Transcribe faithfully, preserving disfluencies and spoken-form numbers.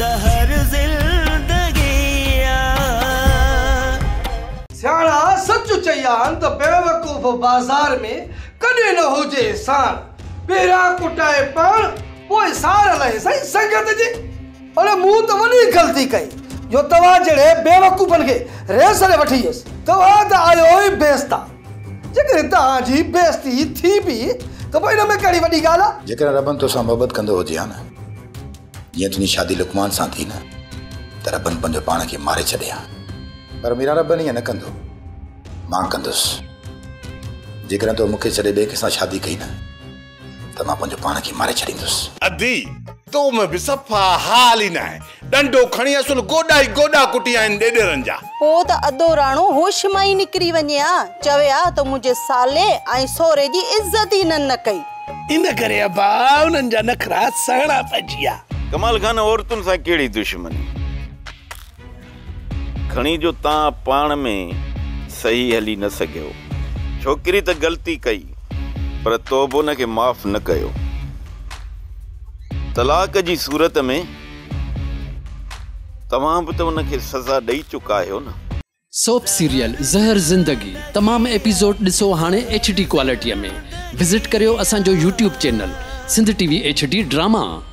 ज़हर ज़िंदगी सियाणा सच चयान तो बेवकूफ़ बाजार में कदे न होजे सार पेरा कुटाए पान पोइ सार लहे सही संगत जी अरे मुंह तो वनी गलती कई जो तवा जड़े बेवकूफन के रेस रे वठीस तवा त आयो ही बेस्ता जेकर ता जी बेस्ती थी भी तो भाई न में कड़ी वडी गाला जेकर रबन तो सा मोहब्बत कंदो हो जिया ना ये तुनी शादी लुकमान सा थी ना त रबन पंजो पाण के मारे छड़िया पर मेरा रबन ये न कंदो मां कंदुस जेकर तो मुखे छड़े बे के सा शादी कई ना त मां पंजो पाण के मारे छड़ींदुस अदी तो में भी सफा हाल ही ना है डंडो खणी असुल गोडा ही गोडा कुटिया इन डेडरन जा ओ त अदो राणो होश में ही निकरी वन्या चवया तो मुझे साले आई सोरे जी इज्जत ही न कई इन करे अबा उनन जा नखरा सणा पजिया कमाल खान औरतुन सा केड़ी दुश्मनी खणी जो ता पाण में सही हली न सकियो छोकरी त गलती कई पर तोबो न के माफ न कयो तलाक जी सूरत में तमाम भी तो उनके सजा दई चुका है ना सोप सीरियल ज़हर ज़िंदगी तमाम एपिसोड दिसो हाने एच डी क्वालिटी में विजिट करियो असांजो YouTube channel Sindh TV H D drama.